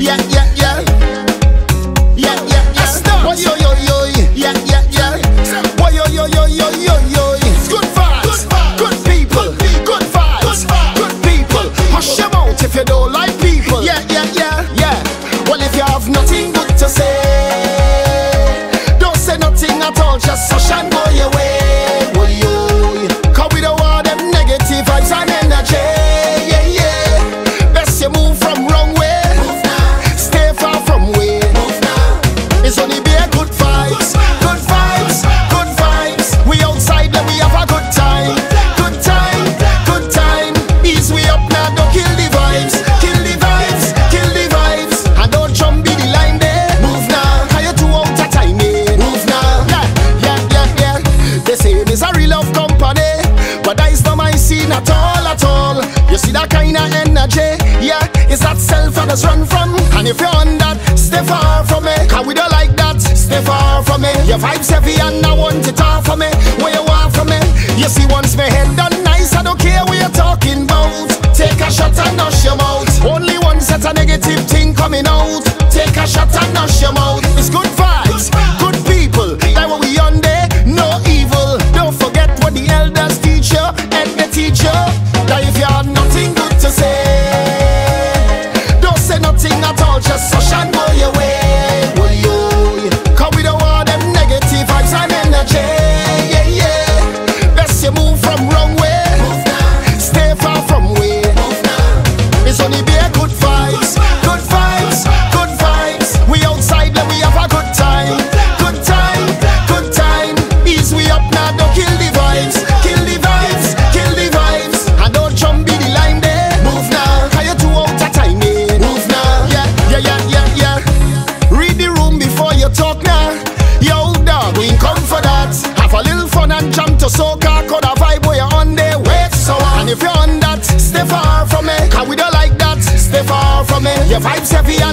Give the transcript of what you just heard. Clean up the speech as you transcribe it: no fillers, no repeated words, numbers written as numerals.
Yeah, yeah, yeah. Yeah, yeah, yeah. Boy, yo, yo, yo. Yeah, yeah, yeah. Boy, yo, yo, yo, yo, yo, yo. Good vibes, good people, good vibes, good people. Hush your mouth if you don't like people. Yeah, yeah, yeah, yeah. Well, if you have nothing good to say, don't say nothing at all. Just hush and go your way. Well, yo, 'cause we don't want them negative vibes and energy. Yeah, yeah. Best you move from wrong way. Move now. Stay far from way. Move now. It's only be a good vibes, good vibes, good vibes. We outside and we have a good time, good time, good time. Ease we up now, don't kill the vibes, kill the vibes, kill the vibes. And don't jump be the line there. Move now, how you too out of time, eh? Move now. Yeah, yeah, yeah, yeah. They say it's a real love company, but that is not my scene at all, at all. You see that kind of energy, yeah, it's that self that has run from. And if you're on that, stay far from me, 'cause we don't like that, stay far from me. Your vibes heavy and I want it all for me. What you want from me? You see once my head done nice, I don't care what you're talking about. Take a shot and hush your mouth. Only one set a negative thing coming out. Take a shot and hush your mouth. It's good vibes, good people. That what we on there, no evil. Don't forget what the elders teach you and the teacher. That if you have nothing good to say, don't say nothing at all. Just hush and go your way. Well, yo, 'cause we don't want them negative vibes and energy. Yeah, yeah. Best you move from wrong way. Move now. Stay far from way. Move now. It's only be a good vibes, good vibes, good vibes. We outside and we have a good time, good time, good time. Ease we up now, don't kill the vibes, kill the vibes, kill the vibes. And don't jump be the line there. Move now, 'cause you too out of time, eh? Move now. Yeah, yeah, yeah, yeah, yeah. Read the room before you talk now. Yo, dog, we ain't come for that. Have a little fun and jump to soca. Could a vibe where you're on there, wait so on. And if you're on that, stay far from me, 'cause we don't like that, stay far from me. Your vibes heavy